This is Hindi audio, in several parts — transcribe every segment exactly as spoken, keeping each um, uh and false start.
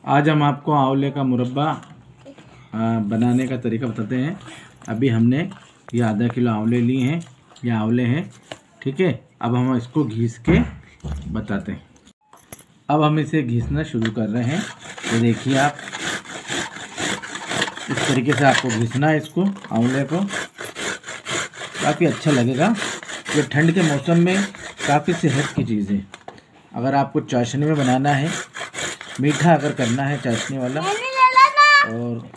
आज हम आपको आंवले का मुरब्बा बनाने का तरीका बताते हैं। अभी हमने ये आधा किलो आंवले लिए हैं, ये आंवले हैं, ठीक है। अब हम इसको घिस के बताते हैं। अब हम इसे घिसना शुरू कर रहे हैं। ये देखिए आप, इस तरीके से आपको घिसना है इसको, आंवले को। काफ़ी अच्छा लगेगा। ये ठंड के मौसम में काफ़ी सेहत की चीज़ है। अगर आपको चाशनी में बनाना है, मीठा अगर करना है चाशनी वाला, और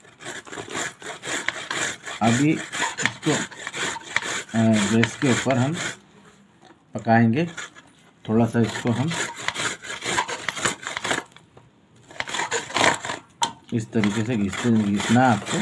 अभी इसको गैस के ऊपर हम पकाएंगे। थोड़ा सा इसको हम इस तरीके से घिसते घिसना आपको।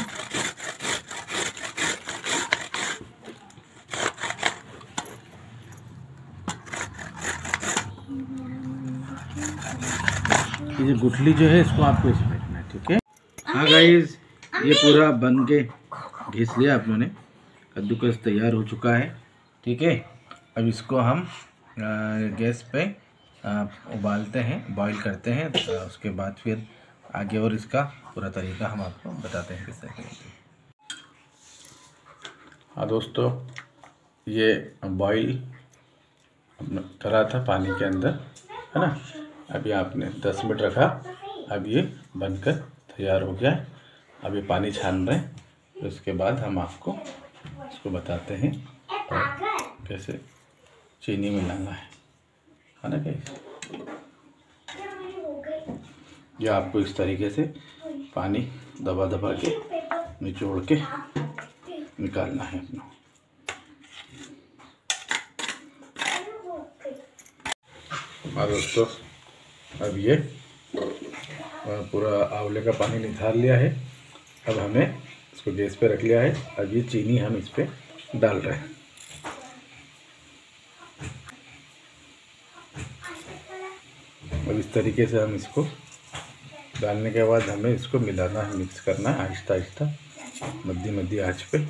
ये गुठली जो है इसको आपको इसमें फेंकना है, ठीक है। हाँ गाइस, ये पूरा बन के घिस लिया आप लोगों ने। कद्दूकस तैयार हो चुका है, ठीक है। अब इसको हम गैस पे आ, उबालते हैं, बॉईल करते हैं। तो उसके बाद फिर आगे और इसका पूरा तरीका हम आपको बताते हैं किस तरीके से। हाँ दोस्तों, ये बॉईल करा था पानी के अंदर, है ना। अभी आपने दस मिनट रखा, अब ये बनकर तैयार हो गया है। अभी पानी छान रहे हैं, तो इसके बाद हम आपको इसको बताते हैं और कैसे चीनी मिलाना है, है ना। कैसे ये आपको इस तरीके से पानी दबा दबा के निचोड़ के निकालना है अपना। और दोस्तों, अब ये पूरा आंवले का पानी निकाल लिया है। अब हमें इसको गैस पे रख लिया है। अब ये चीनी हम इस पे डाल रहे हैं। अब इस तरीके से हम इसको डालने के बाद हमें इसको मिलाना है, मिक्स करना है आहिस्ता आहिस्ता, मध्य मध्य आंच पे।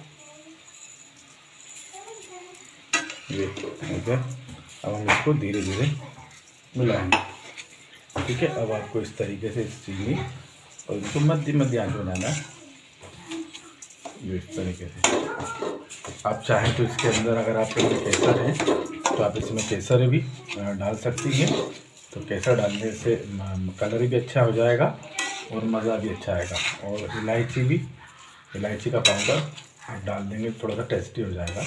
ये हो गया। अब हम इसको धीरे धीरे मिलाएंगे, ठीक है। अब आपको इस तरीके से इस चीनी और इसको मध्य मध्य आंच में डालना है, ये इस तरीके से। आप चाहें तो इसके अंदर अगर आपके पास केसर है तो आप इसमें केसर भी डाल सकती हैं। तो केसर डालने से कलर भी अच्छा हो जाएगा और मज़ा भी अच्छा आएगा। और इलायची भी, इलायची का पाउडर डाल देंगे, थोड़ा सा टेस्टी हो जाएगा।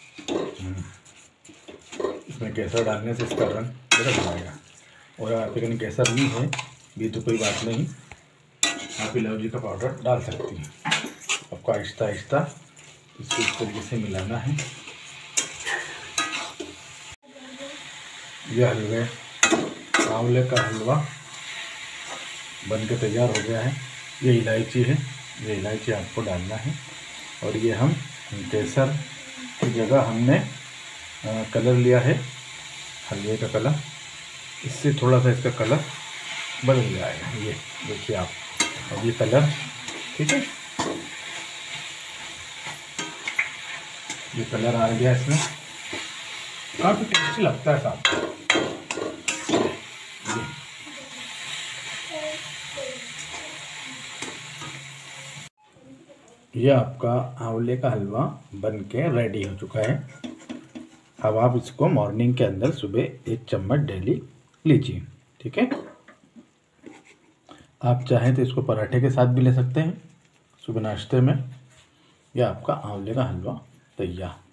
इसमें केसर डालने से इसका रंग बदल जाएगा। और अगर आपके कहीं केसर नहीं है भी तो कोई बात नहीं, आप इलायची का पाउडर डाल सकती हैं। आपको आहिस्ता आहिस्ता इसको इस तरीके से मिलाना है। यह हलवे, आंवले का हलवा बन के तैयार हो गया है। ये इलायची है, ये इलायची आपको डालना है। और ये हम केसर की जगह हमने आ, कलर लिया है, हलवे का कलर। इससे थोड़ा सा इसका कलर बदल जाएगा। ये देखिए आप, अब ये कलर, ठीक है, ये कलर आ गया इसमें। काफ़ी टेस्टी लगता है साहब। ये आपका आंवले का हलवा बन के रेडी हो चुका है। अब आप इसको मॉर्निंग के अंदर सुबह एक चम्मच डेली लीजिए, ठीक है। आप चाहें तो इसको पराठे के साथ भी ले सकते हैं सुबह नाश्ते में। यह आपका आंवले का हलवा तैयार।